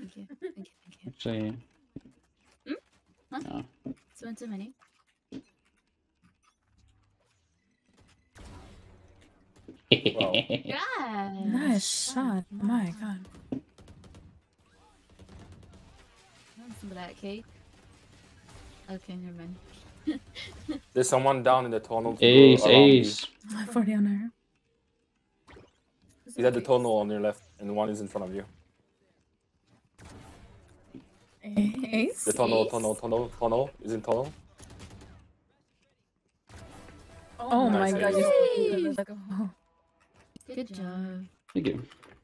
Thank you. Thank you. Thank you. Actually. Huh? No. Spent too many. Wow. Yeah. Nice shot. My god. Want some of that cake? Okay, never mind. There's someone down in the tunnel. To Ace, go around ace. 40 on her. He's at the tunnel on your left, and one is in front of you. Ace? The tunnel is in tunnel. Oh my Nice god, ace. you let's go. Good job. Thank you.